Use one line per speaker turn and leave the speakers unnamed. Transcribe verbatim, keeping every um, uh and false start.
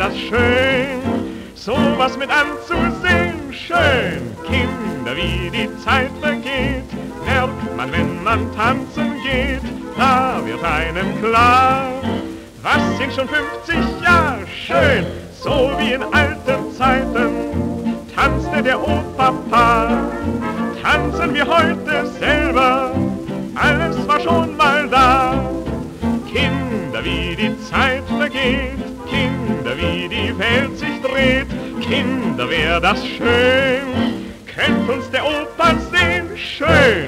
das schön, sowas mit anzusehen, schön. Kinder, wie die Zeit vergeht, merkt man, wenn man tanzen geht, da wird einem klar, was sind schon fünfzig Jahre schön, so wie in alten Zeiten tanzte der Opa. Tanzen wir heute selber, alles war schon mal da. Kinder, wie die Zeit vergeht, Kinder, wie die Welt sich dreht, Kinder, wär das schön, könnt uns der Opa sehen, schön.